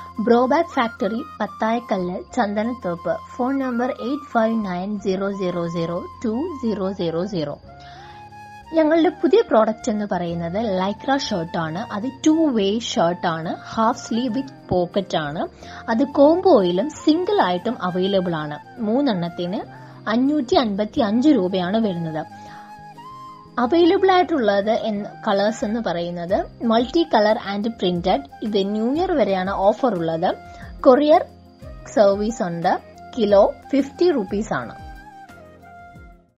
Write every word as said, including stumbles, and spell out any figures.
ബ്രോബാക്ക് factory, പത്തായക്കല്ല്, ചന്ദനത്തോപ്പ്. Phone number eight five nine zero zero zero two zero zero zero. ഞങ്ങളുടെ പുതിയ product എന്ന് പറയുന്നത് ലൈക്ര ഷർട്ടാണ്. അത് ടു വേ ഷർട്ടാണ്, ഹാഫ് സ്ലീവ് വിത്ത് പോക്കറ്റ് ആണ്. അത് കോംബോയിലും സിംഗിൾ ആയിട്ടും അവൈലബിൾ ആണ്. മൂന്നെണ്ണത്തിന് അഞ്ഞൂറ്റി അൻപത്തി അഞ്ച് രൂപയാണ് വരുന്നത്. അവൈലബിൾ ആയിട്ടുള്ളത് കളേഴ്സ് എന്ന് പറയുന്നത് മൾട്ടി കളർ ആൻഡ് പ്രിന്റഡ്. ഇത് ന്യൂ ഇയർ വരെയാണ് ഓഫർ ഉള്ളത്. കൊറിയർ സർവീസ് ഉണ്ട്. കിലോ ഫിഫ്റ്റി റുപ്പീസ് ആണ്.